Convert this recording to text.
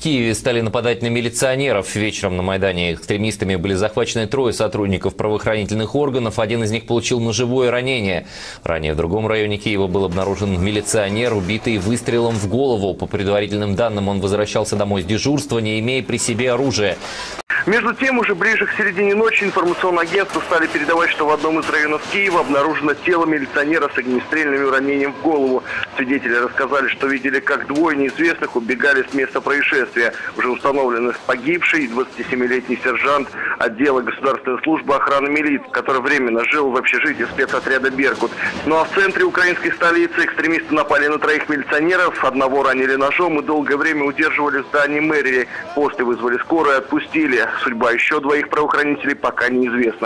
Киеве стали нападать на милиционеров. Вечером на Майдане экстремистами были захвачены трое сотрудников правоохранительных органов. Один из них получил ножевое ранение. Ранее в другом районе Киева был обнаружен милиционер, убитый выстрелом в голову. По предварительным данным, он возвращался домой с дежурства, не имея при себе оружия. Между тем, уже ближе к середине ночи информационные агентства стали передавать, что в одном из районов Киева обнаружено тело милиционера с огнестрельным ранением в голову. Свидетели рассказали, что видели, как двое неизвестных убегали с места происшествия. Уже установлены погибший 27-летний сержант отдела государственной службы охраны милиции, который временно жил в общежитии спецотряда «Беркут». Ну а в центре украинской столицы экстремисты напали на троих милиционеров, одного ранили ножом и долгое время удерживали в здании мэрии. После вызвали скорую и отпустили. Судьба еще двоих правоохранителей пока неизвестна.